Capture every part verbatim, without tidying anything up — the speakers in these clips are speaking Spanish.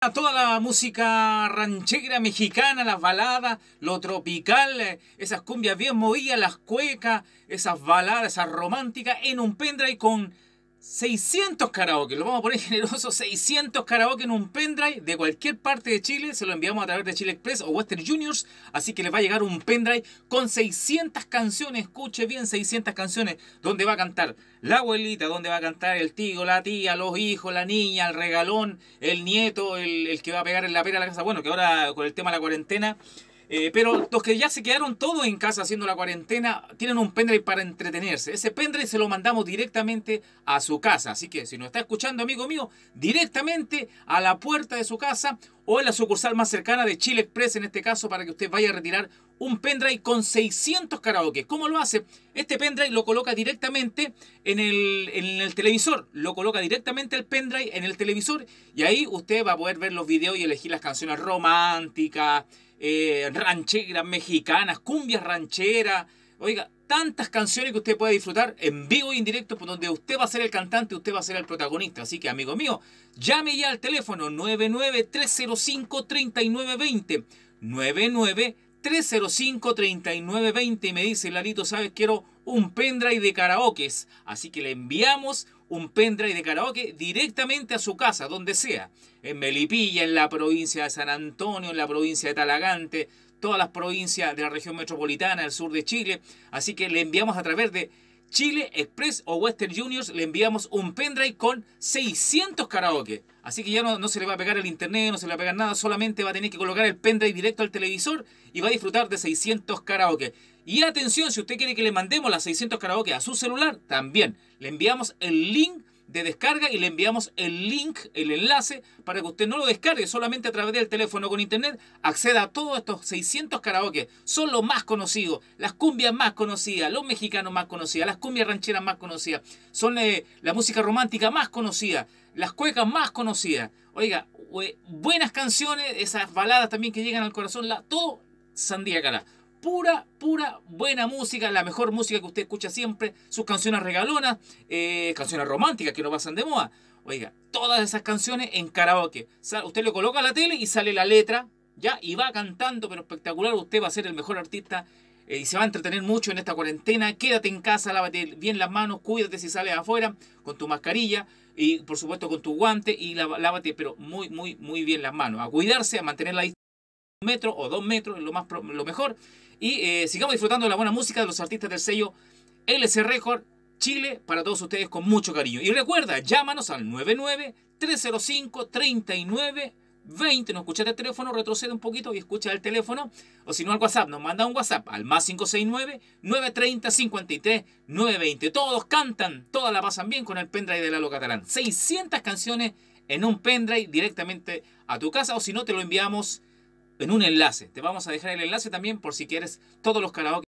A toda la música ranchera mexicana, las baladas, lo tropical, eh, esas cumbias bien movidas, las cuecas, esas baladas, esas románticas, en un pendrive con seiscientos karaoke. Lo vamos a poner generoso, seiscientos karaoke en un pendrive de cualquier parte de Chile. Se lo enviamos a través de Chile Express o Western Juniors. Así que les va a llegar un pendrive con seiscientas canciones. Escuche bien, seiscientas canciones. Donde va a cantar la abuelita, donde va a cantar el tío, la tía, los hijos, la niña, el regalón, el nieto, el, el que va a pegar en la pera a la casa. Bueno, que ahora con el tema de la cuarentena... Eh, pero los que ya se quedaron todos en casa haciendo la cuarentena tienen un pendrive para entretenerse. Ese pendrive se lo mandamos directamente a su casa. Así que si nos está escuchando, amigo mío, directamente a la puerta de su casa o en la sucursal más cercana de Chile Express, en este caso, para que usted vaya a retirar un pendrive con seiscientos karaoke. ¿Cómo lo hace? Este pendrive lo coloca directamente en el, en el televisor. Lo coloca directamente el pendrive en el televisor y ahí usted va a poder ver los videos y elegir las canciones románticas, Eh, rancheras mexicanas, cumbias rancheras, oiga, tantas canciones que usted puede disfrutar en vivo y en directo, por donde usted va a ser el cantante, usted va a ser el protagonista. Así que, amigo mío, llame ya al teléfono nueve nueve tres cero cinco tres nueve dos cero, nueve nueve tres cero cinco tres nueve dos cero, y me dice: Lalito, ¿sabes? Quiero un pendrive de karaokes. Así que le enviamos un pendrive de karaoke directamente a su casa, donde sea. En Melipilla, en la provincia de San Antonio, en la provincia de Talagante, todas las provincias de la región metropolitana, del sur de Chile. Así que le enviamos a través de Chile Express o Western Juniors, le enviamos un pendrive con seiscientos karaoke. Así que ya no, no se le va a pegar el internet, no se le va a pegar nada, solamente va a tener que colocar el pendrive directo al televisor y va a disfrutar de seiscientos karaoke. Y atención, si usted quiere que le mandemos las seiscientos karaoke a su celular, también le enviamos el link de descarga y le enviamos el link, el enlace, para que usted no lo descargue, solamente a través del teléfono con internet acceda a todos estos seiscientos karaoke. Son los más conocidos, las cumbias más conocidas, los mexicanos más conocidas, las cumbias rancheras más conocidas, son eh, la música romántica más conocida, las cuecas más conocidas. Oiga, buenas canciones, esas baladas también que llegan al corazón, la, todo Sandía Cara. Pura, pura buena música, la mejor música que usted escucha siempre, sus canciones regalonas, eh, canciones románticas que no pasan de moda. Oiga, todas esas canciones en karaoke. Usted le coloca a la tele y sale la letra, ya, y va cantando, pero espectacular. Usted va a ser el mejor artista eh, y se va a entretener mucho en esta cuarentena. Quédate en casa, lávate bien las manos, cuídate si sales afuera con tu mascarilla y por supuesto con tu guante y lávate, pero muy, muy, muy bien las manos. A cuidarse, a mantener la distancia, un metro o dos metros, es lo, más, lo mejor. Y eh, sigamos disfrutando de la buena música de los artistas del sello L C Record Chile para todos ustedes con mucho cariño. Y recuerda, llámanos al nueve nueve tres cero cinco tres nueve dos cero. No escucha el teléfono, retrocede un poquito y escucha el teléfono. O si no, al WhatsApp, nos manda un WhatsApp al más cinco seis nueve nueve tres cero cinco tres nueve dos cero. Todos cantan, todas la pasan bien con el pendrive de Lalo Catalán. seiscientas canciones en un pendrive directamente a tu casa, o si no, te lo enviamos en un enlace. Te vamos a dejar el enlace también por si quieres todos los karaoke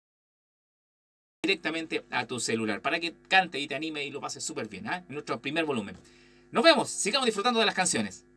directamente a tu celular, para que cante y te anime y lo pases súper bien, ¿eh? En nuestro primer volumen. Nos vemos, sigamos disfrutando de las canciones.